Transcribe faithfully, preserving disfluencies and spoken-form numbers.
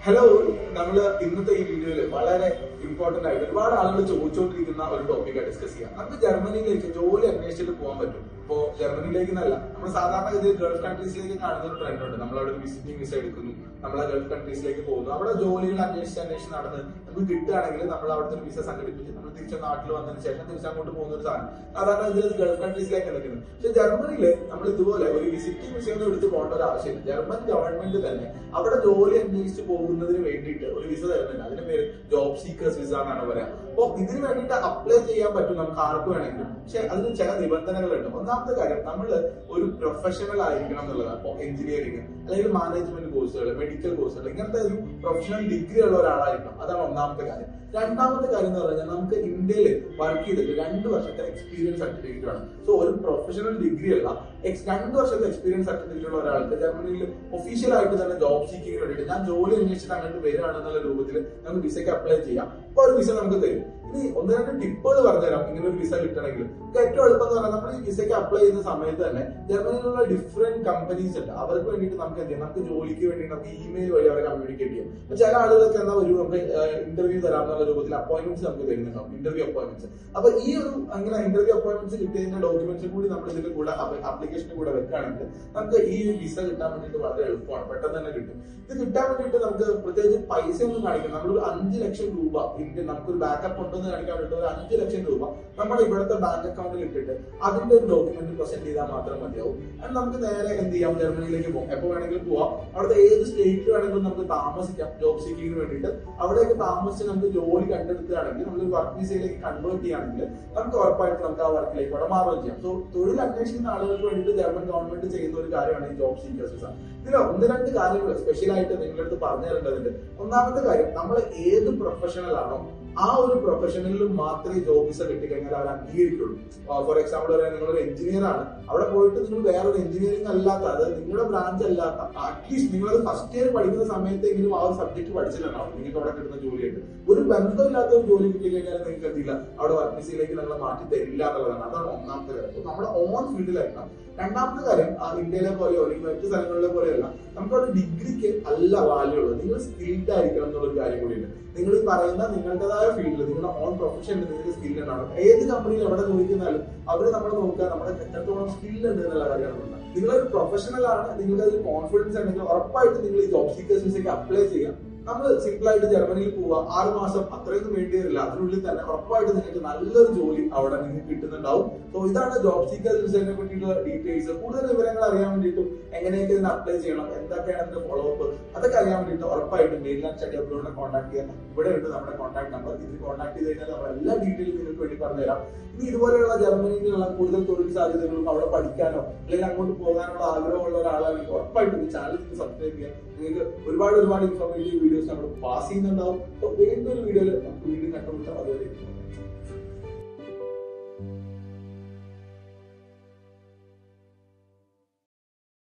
Hello, നമ്മൾ ഇന്നത്തെ ഈ വീഡിയോയിൽ വളരെ ഇമ്പോർട്ടന്റ് ആയിട്ട് ഒരുപാട് ആളുകൾ ചോദിച്ചുകൊണ്ടിരിക്കുന്ന ഒരു ടോപ്പിക്കാണ് ഡിസ്കസ് ചെയ്യാം. നമുക്ക് ജർമ്മനിയിലേക്ക് ജോലി അന്വേഷിച്ചിട്ട് പോകാൻ പറ്റും. ഇപ്പോ ജർമ്മനിയിലേക്ക് എന്നല്ല, നമ്മൾ സാധാരണ ഗതിയിൽ ഗൾഫ് കൺട്രീസിലേക്ക് കാണുന്ന ഒരു ട്രെൻഡ് ഉണ്ട്. നമ്മൾ അവിടെ ഒരു വിസിറ്റിംഗ് വിസ എടുക്കുന്നു, നമ്മൾ ആ ഗൾഫ് കൺട്രീസിലേക്ക് പോകുന്നു, അവിടെ ജോലികൾ അന്വേഷിച്ച് അന്വേഷിച്ച് നടന്ന് നമുക്ക് കിട്ടുകയാണെങ്കിൽ നമ്മൾ അവിടുത്തെ ഒരു വിസ സംഘടിപ്പിച്ച് നമ്മൾ തിരിച്ച് നാട്ടിൽ വന്നതിന് ശേഷം തിരിച്ചങ്ങോട്ട് പോകുന്ന ഒരു സാധനം സാധാരണ ഗതിയിൽ ഗൾഫ് കൺട്രീസിലേക്ക് നിൽക്കുന്നത്. പക്ഷെ ജർമ്മനിയിൽ നമ്മൾ ഇതുപോലെ ഒരു വിസിറ്റിംഗ് വിസ ഒന്നും എടുത്ത് പോകേണ്ട ഒരു ആവശ്യമില്ല. ജർമ്മൻ ഗവൺമെന്റ് തന്നെ അവിടെ ജോലി അന്വേഷിച്ച് പോകുന്നതിന് വേണ്ടിയിട്ട് ഒരു വിസ തരുന്നുണ്ട്. അതിന്റെ പേര് ജോബ് സീക്കേഴ്സ് വിസ എന്നാണ് പറയാം. അപ്പൊ ഇതിന് വേണ്ടിയിട്ട് അപ്ലൈ ചെയ്യാൻ പറ്റും നമുക്ക് ആർക്ക് വേണമെങ്കിലും. പക്ഷെ അതിന് ചില നിബന്ധനകളുണ്ട്. ഒന്നാമത്തെ കാര്യം, നമ്മൾ ഒരു പ്രൊഫഷണൽ ആയിരിക്കണം എന്നുള്ളതാണ്. അപ്പോൾ എഞ്ചിനീയറിംഗ് അല്ലെങ്കിൽ മാനേജ്മെന്റ് കോഴ്സുകൾ, മെഡിക്കൽ കോഴ്സുകൾ, ഇങ്ങനത്തെ ഒരു പ്രൊഫഷണൽ ഡിഗ്രി ഉള്ള ഒരാളായിരിക്കണം. അതാണ് ഒന്നാമത്തെ കാര്യം. രണ്ടാമത്തെ കാര്യം എന്ന് പറഞ്ഞാൽ നമുക്ക് ഇന്ത്യയിൽ വർക്ക് ചെയ്തിട്ട് രണ്ട് വർഷത്തെ എക്സ്പീരിയൻസ് സർട്ടിഫിക്കറ്റ് വേണം. സോ ഒരു പ്രൊഫഷണൽ ഡിഗ്രി അല്ല, രണ്ട് വർഷത്തെ എക്സ്പീരിയൻസ് സർട്ടിഫിക്കറ്റ് ഉള്ള ഒരാൾക്ക് ജർമ്മനിയിൽ ഒഫീഷ്യൽ ആയിട്ട് തന്നെ ജോബ് സീക്കിങ്ങിന് വേണ്ടിയിട്ട് ഞാൻ ജോലി അന്വേഷിച്ചിട്ട് അങ്ങോട്ട് വരികയാണെന്നുള്ള രൂപത്തിൽ നമുക്ക് വിസയ്ക്ക് അപ്ലൈ ചെയ്യാം. അപ്പൊ ഒരു വിസ നമുക്ക് തരും. ഇനി ഒന്ന് രണ്ട് ടിപ്പുകൾ പറഞ്ഞുതരാം ഇങ്ങനെ ഒരു വിസ കിട്ടണമെങ്കിൽ. ഏറ്റവും എളുപ്പം എന്ന് പറഞ്ഞാൽ നമ്മൾ ഈ വിസയ്ക്ക് അപ്ലൈ ചെയ്യുന്ന സമയത്ത് തന്നെ ജർമ്മനിയിലുള്ള ഡിഫറെന്റ് കമ്പനീസ് ഉണ്ട്. അവർക്ക് വേണ്ടിയിട്ട് നമുക്ക് എന്ത് ചെയ്യാം, നമുക്ക് ജോലിക്ക് വേണ്ടി നമുക്ക് ഇമെയിൽ വഴി അവരെ കമ്മ്യൂണിക്കേറ്റ് ചെയ്യും. അപ്പൊ ചില ആളുകൾക്ക് എന്താ ഒരു നമുക്ക് ഇന്റർവ്യൂ തരാമെന്നുള്ള രൂപത്തിൽ അപ്പോയിന്റ്മെന്റ്സ് നമുക്ക് തരുന്നുണ്ടാവും, ഇന്റർവ്യൂ അപ്പോയിന്റ്മെന്റ്സ്. അപ്പൊ ഈ ഒരു അങ്ങനെ ഇന്റർവ്യൂ അപ്പോയിന്റ്മെന്റ്സ് കിട്ടിയതിന്റെ ഡോക്യുമെന്റ്സും കൂടി നമ്മൾ ഇതിന്റെ കൂടെ ആപ്ലിക്കേഷന് കൂടെ വെക്കുകയാണെങ്കിൽ നമുക്ക് ഈ വിസ കിട്ടാൻ വേണ്ടിയിട്ട് വളരെ എളുപ്പമാണ്, പെട്ടെന്ന് തന്നെ കിട്ടും. ഇത് കിട്ടാൻ വേണ്ടിയിട്ട് നമുക്ക് പ്രത്യേകിച്ച് പൈസ ഒന്നും കാണിക്കണം. നമ്മളൊരു അഞ്ച് ലക്ഷം രൂപ ഇന്ത്യൻ നമുക്കൊരു ബാക്കപ്പ് ഉണ്ടെന്ന് കാണിക്കാൻ വേണ്ടിയിട്ട് ഒരു അഞ്ച് ലക്ഷം രൂപ നമ്മുടെ ഇവിടുത്തെ ബാങ്ക് അക്കൗണ്ടിൽ ഇട്ടിട്ട് അതിന്റെ ഒരു ഡോക്യുമെന്റ് പ്രസന്റ് ചെയ്താൽ മാത്രം മതിയാവും. അത് നമുക്ക് നേരെ എന്ത് ചെയ്യാം, ജർമ്മനിയിലേക്ക് പോകും. എപ്പോൾ വേണമെങ്കിലും പോവാം. അവിടുത്തെ ഏത് സ്റ്റേറ്റിൽ വേണമെങ്കിലും നമുക്ക് താമസിക്കാം ജോബ് സീക്കിങ്ങിന് വേണ്ടിയിട്ട്. അവിടേക്ക് താമസിച്ച് നമുക്ക് ജോലി കണ്ടെടുക്കുകയാണെങ്കിൽ നമ്മൾ വർക്ക് വിസയിലേക്ക് കൺവേർട്ട് ചെയ്യുകയാണെങ്കിൽ നമുക്ക് ഉറപ്പായിട്ട് നമുക്ക് ആ വർക്കിലേക്ക് ഇവിടെ മാറുകയും ചെയ്യാം. സോ തൊഴിൽ അന്വേഷിക്കുന്ന ആളുകൾക്ക് വേണ്ടിയിട്ട് ജർമ്മൻ ഗവൺമെന്റ് ചെയ്യുന്ന ഒരു കാര്യമാണ് ഈ ജോബ് സീക്കേഴ്സ് വിസ. ഇതിൽ ഒന്ന് രണ്ട് കാര്യങ്ങൾ സ്പെഷ്യലായിട്ട് നിങ്ങളുടെ അടുത്ത് പറഞ്ഞു തരേണ്ടതുണ്ട്. ഒന്നാമത്തെ കാര്യം, നമ്മൾ ഏത് പ്രൊഫഷണൽ ആണോ ആ ഒരു പ്രൊഫഷണലിലും മാത്രമേ ജോബ് വിസ കിട്ടിക്കഴിഞ്ഞാൽ അവർ അംഗീകരിക്കുള്ളൂ. ഫോർ എക്സാമ്പിൾ പറയാൻ, നിങ്ങളൊരു എഞ്ചിനീയർ ആണ്, അവിടെ പോയിട്ട് നിങ്ങൾ വേറൊരു എഞ്ചിനീയറിംഗ് അല്ലാത്ത, അതായത് നിങ്ങളുടെ ബ്രാഞ്ച് അല്ലാത്ത, അറ്റ്ലീസ്റ്റ് നിങ്ങളത് ഫസ്റ്റ് ഇയർ പഠിക്കുന്ന സമയത്തെങ്കിലും ആ ഒരു സബ്ജക്ട് പഠിച്ചിട്ടുണ്ടാവും. നിങ്ങൾക്ക് അവിടെ കിട്ടുന്ന ജോലിയായിട്ട് ഒരു ബന്ധമില്ലാത്ത ഒരു ജോലി കിട്ടിക്കഴിഞ്ഞാൽ നിങ്ങൾക്ക് എന്തില്ല, അവിടെ വർക്ക് വിസയിലേക്ക് നമ്മൾ മാറ്റി തരില്ല എന്നുള്ളതാണ്. അതാണ് ഒന്നാമത്തെ കാര്യം. നമ്മുടെ ഓൺ ഫീൽഡിലായിരിക്കണം. രണ്ടാമത്തെ കാര്യം, ഇന്ത്യയിലെ പോലെയോ അല്ലെങ്കിൽ മറ്റു സ്ഥലങ്ങളിലെ പോലെയല്ല, നമുക്കവിടെ ഡിഗ്രിക്ക് അല്ല വാല്യൂ ഉള്ളത്, നിങ്ങൾ സ്കിൽഡ് ആയിരിക്കണം എന്നുള്ളൊരു കാര്യം കൂടിയുണ്ട്. നിങ്ങൾ ഈ പറയുന്ന നിങ്ങളുടേതായ ഫീൽഡിൽ നിങ്ങളുടെ ഓൺ പ്രൊഫഷനിൽ നിങ്ങൾക്ക് സ്കിൽ ഉണ്ടാവണം. ഏത് കമ്പനിയിൽ എവിടെ ചോദിക്കുന്നാലും അവർ നമ്മൾ നോക്കുക നമ്മുടെ എത്രത്തോളം സ്കിൽ ഉണ്ട് എന്നുള്ള കാര്യമാണ്. നിങ്ങളൊരു പ്രൊഫഷണൽ ആണ്, നിങ്ങൾക്ക് അതിൽ കോൺഫിഡൻസ് ഉണ്ടെങ്കിൽ ഉറപ്പായിട്ട് നിങ്ങൾ ഈ ജോബ് സീക്കേഴ്സ് വിസയ്ക്ക് അപ്ലൈ ചെയ്യാം. നമ്മൾ സിമ്പിൾ ആയിട്ട് ജർമ്മനിയിൽ പോവുക, ആറ് മാസം അത്രയൊന്നും വേണ്ടി വരില്ല. അതിനുള്ളിൽ തന്നെ ഉറപ്പായിട്ട് നിങ്ങൾക്ക് നല്ലൊരു ജോലി അവിടെ നിങ്ങൾക്ക് കിട്ടുന്നുണ്ടാവും. സോ ഇതാണ് ജോബ് സീക്കേഴ്സ് വിസയെ പറ്റിയിട്ടുള്ള ഡീറ്റെയിൽസ്. കൂടുതൽ വിവരങ്ങൾ അറിയാൻ വേണ്ടിയിട്ടും എങ്ങനെയൊക്കെ ഇതിന് അപ്ലൈ ചെയ്യണം, എന്തൊക്കെയാണ് അതിന്റെ ഫോളോ അപ്പ്, അതൊക്കെ അറിയാൻ വേണ്ടിയിട്ട് ഉറപ്പായിട്ടും മെയിൻലാൻഡ് സ്റ്റഡി അബ്രോഡിനെ കോൺടാക്ട് ചെയ്യാൻ ഇവിടെ ഉണ്ട് നമ്മുടെ കോൺടാക്ട് നമ്പർ. ഇതിൽ കോൺടാക്ട് ചെയ്ത് കഴിഞ്ഞാൽ നമ്മൾ എല്ലാ ഡീറ്റെയിലും നിങ്ങൾക്ക് വേണ്ടി പറഞ്ഞുതരാം. ഇനി ഇതുപോലെയുള്ള ജർമ്മനിയിലുള്ള കൂടുതൽ തൊഴിൽ സാധ്യതകളും അവിടെ പഠിക്കാനോ അല്ലെങ്കിൽ അങ്ങോട്ട് പോകാനുള്ള ആഗ്രഹമുള്ള ഒരാളാണെങ്കിൽ ഉറപ്പായിട്ടും ഈ ചാനൽ സബ്സ്ക്രൈബ് ചെയ്യാം. നിങ്ങൾക്ക് ഒരുപാട് ഒരുപാട് ഇൻഫോർമേറ്റീവ് വീഡിയോസ് നമ്മൾ പാസ് ചെയ്യുന്നുണ്ടാവും. അപ്പോൾ വീണ്ടും ഒരു വീഡിയോയിൽ നമുക്ക് വീണ്ടും കണ്ടുമുട്ടാം. അതുവരെ